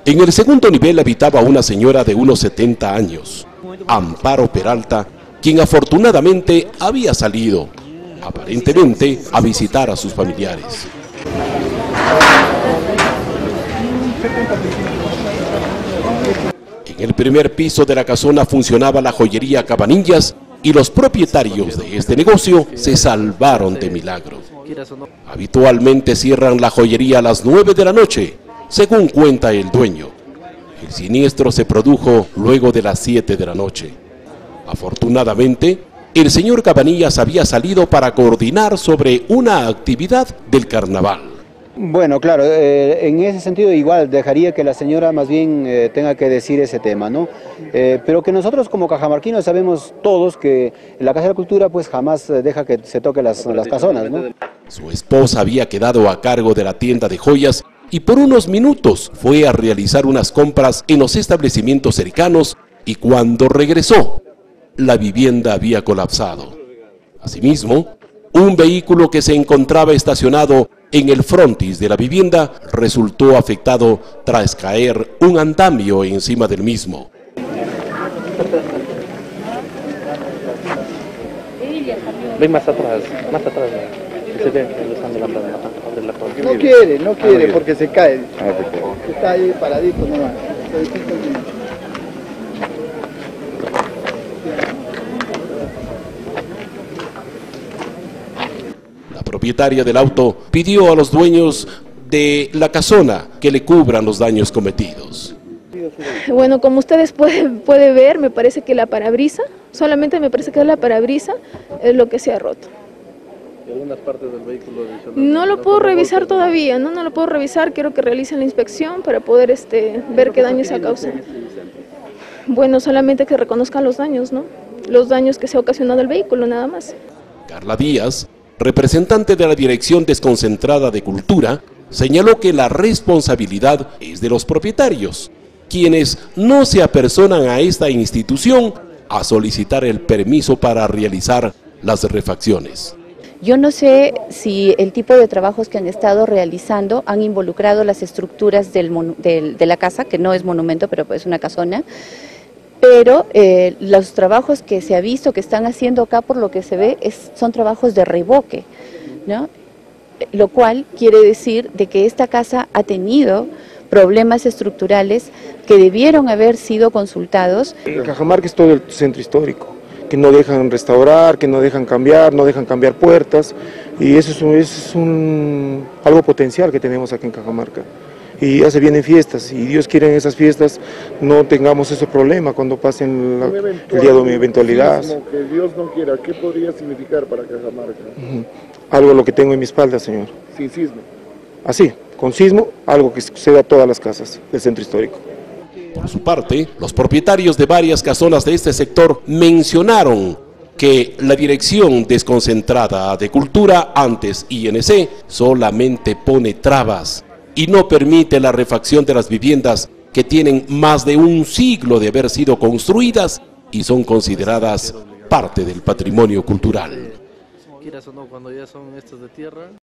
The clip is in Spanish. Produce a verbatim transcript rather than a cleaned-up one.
En el segundo nivel habitaba una señora de unos setenta años, Amparo Peralta, quien afortunadamente había salido, aparentemente, a visitar a sus familiares. En el primer piso de la casona funcionaba la joyería Cabanillas y los propietarios de este negocio se salvaron de milagro. Habitualmente cierran la joyería a las nueve de la noche, según cuenta el dueño. El siniestro se produjo luego de las siete de la noche. Afortunadamente, el señor Cabanillas había salido para coordinar sobre una actividad del carnaval. Bueno, claro, eh, en ese sentido igual dejaría que la señora más bien eh, tenga que decir ese tema, ¿no? Eh, pero que nosotros como cajamarquinos sabemos todos que la Casa de la Cultura pues jamás deja que se toque las, las casonas, ¿no? Su esposa había quedado a cargo de la tienda de joyas y por unos minutos fue a realizar unas compras en los establecimientos cercanos y cuando regresó, la vivienda había colapsado. Asimismo, un vehículo que se encontraba estacionado en el frontis de la vivienda resultó afectado tras caer un andamio encima del mismo. Ven más atrás, más atrás. Se ve usando la planta. No quiere, no quiere porque se cae. Está ahí paradito nomás. La propietaria del auto pidió a los dueños de la casona que le cubran los daños cometidos. Bueno, como ustedes pueden puede ver, me parece que la parabrisa, solamente me parece que la parabrisa es lo que se ha roto. ¿Y algunas partes del vehículo? No lo puedo revisar todavía, no, no lo puedo revisar, quiero que realicen la inspección para poder este, ver qué daño se ha causado. Bueno, solamente que reconozcan los daños, ¿no? Los daños que se ha ocasionado el vehículo, nada más. Carla Díaz, representante de la Dirección Desconcentrada de Cultura, señaló que la responsabilidad es de los propietarios, quienes no se apersonan a esta institución a solicitar el permiso para realizar las refacciones. Yo no sé si el tipo de trabajos que han estado realizando han involucrado las estructuras del, del, de la casa, que no es monumento, pero es una casona, pero eh, los trabajos que se ha visto que están haciendo acá, por lo que se ve, es, son trabajos de revoque, ¿no? Lo cual quiere decir de que esta casa ha tenido problemas estructurales que debieron haber sido consultados. Cajamarca es todo el centro histórico, que no dejan restaurar, que no dejan cambiar, no dejan cambiar puertas, y eso es, un, eso es un, algo potencial que tenemos aquí en Cajamarca. Y ya se vienen fiestas, y Dios quiere en esas fiestas no tengamos ese problema cuando pasen la, el día de mi eventualidad. Que Dios no quiera, ¿qué podría significar para Cajamarca? Uh-huh. Algo lo que tengo en mi espalda, señor. Sin sismo. Así, con sismo, algo que suceda a todas las casas del centro histórico. Por su parte, los propietarios de varias casonas de este sector mencionaron que la Dirección Desconcentrada de Cultura, antes I N C, solamente pone trabas y no permite la refacción de las viviendas que tienen más de un siglo de haber sido construidas y son consideradas parte del patrimonio cultural. Quieras o no, cuando ya son estos de tierra.